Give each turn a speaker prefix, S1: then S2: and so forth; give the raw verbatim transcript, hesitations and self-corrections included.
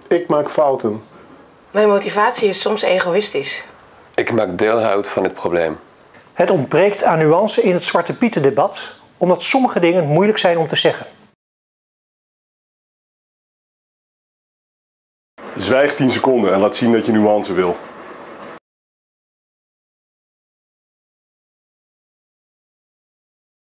S1: Ik maak fouten.
S2: Mijn motivatie is soms egoïstisch.
S3: Ik maak deel uit van het probleem.
S4: Het ontbreekt aan nuance in het Zwarte Pieten debat, omdat sommige dingen moeilijk zijn om te zeggen.
S5: Zwijg tien seconden en laat zien dat je nuance wil.